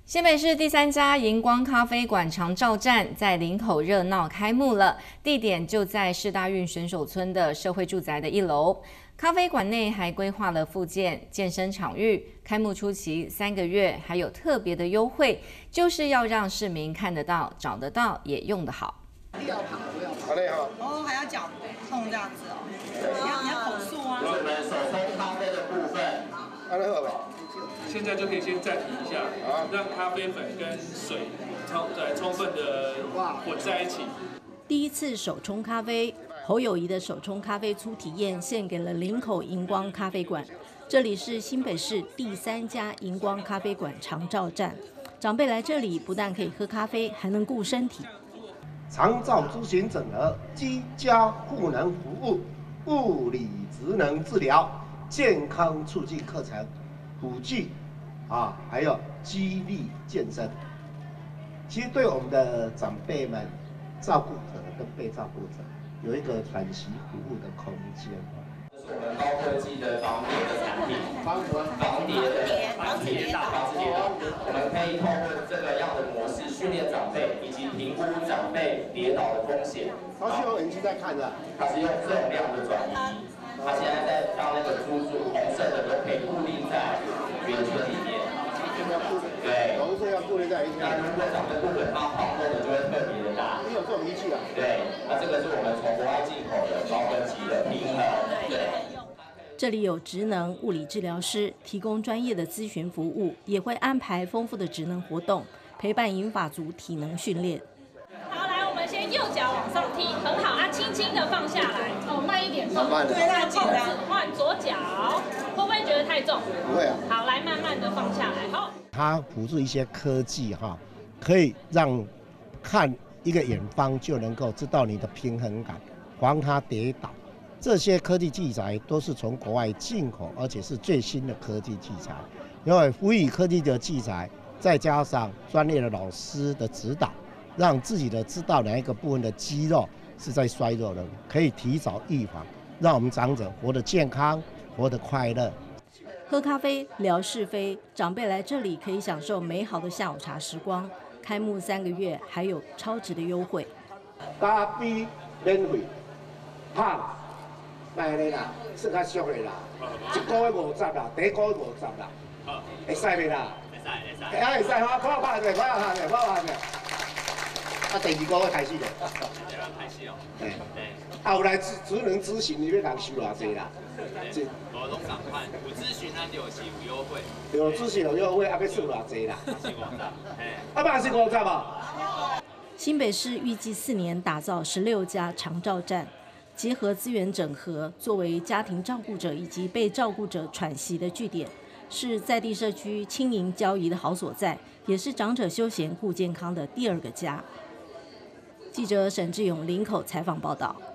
新北市第3家荧光咖啡馆长照站在林口热闹开幕了，地点就在世大运选手村的社会住宅的1楼。咖啡馆内还规划了复健、健身场域。开幕初期3个月还有特别的优惠，就是要让市民看得到、找得到，也用得好。 好嘞哈。 哦，还要脚痛这样子哦。你要口述啊。 我们手冲咖啡的部分。 好嘞好呗。 现在就可以先暂停一下，让咖啡粉跟水充分的混在一起。 第一次手冲咖啡，侯友宜的手冲咖啡初体验献给了林口荧光咖啡馆。这里是新北市第3家荧光咖啡馆长照站，长辈来这里不但可以喝咖啡，还能顾身体。 长照咨询整合，居家护能服务，物理职能治疗，健康促进课程，辅具还有肌力健身。其实对我们的长辈们、照顾者跟被照顾者有一个喘息服务的空间。 这是我们高科技的防跌的产品，防跌大防跌的，我们可以透过这个样的模式训练长辈，以及评估长辈跌倒的风险。 他是用眼睛在看的， 它是用重量的转移，它现在在让那个珠珠红色的都可以固定在圆圈里面。对， 红色要固定在一起。 那如果长辈不肯它跑动的就会特别的大。 你有这种仪器啊？ 对，那这个是我们从国外进口的高科技的平衡。对。 这里有职能物理治疗师提供专业的咨询服务，也会安排丰富的职能活动，陪伴银发族体能训练。 好，来，我们先右脚往上踢，很好啊，轻轻的放下来，哦，慢一点放。 对，太紧张。 换左脚，会不会觉得太重？ 不会啊。 好，来，慢慢的放下来，好。 它辅助一些科技可以让看一个远方就能够知道你的平衡感，防它跌倒。这些科技器材都是从国外进口，而且是最新的科技器材。因为辅以科技的器材，再加上专业的老师的指导，让自己的知道哪一个部分的肌肉是在衰弱的，可以提早预防，让我们长者活得健康，活得快乐。 喝咖啡聊是非，长辈来这里可以享受美好的下午茶时光。开幕3个月还有超值的优惠， 咖啡免费，胖。来咧啦，算较俗的啦，1个月50啦，第1个月50啦，会使袂啦？会使哈，快拍者，快拍者。第2个月开始咧。 开始哦。 对。后来职能咨询，你要人收偌济啦？ 我拢共款，有咨询咱就是有优惠。 有咨询有优惠，要收偌济啦？ 是50， 嘛是50哦。 新北市预计4年打造16家长照站。结合资源整合，作为家庭照顾者以及被照顾者喘息的据点，是在地社区轻盈交谊的好所在，也是长者休闲顾健康的第2个家。记者沈志勇林口采访报道。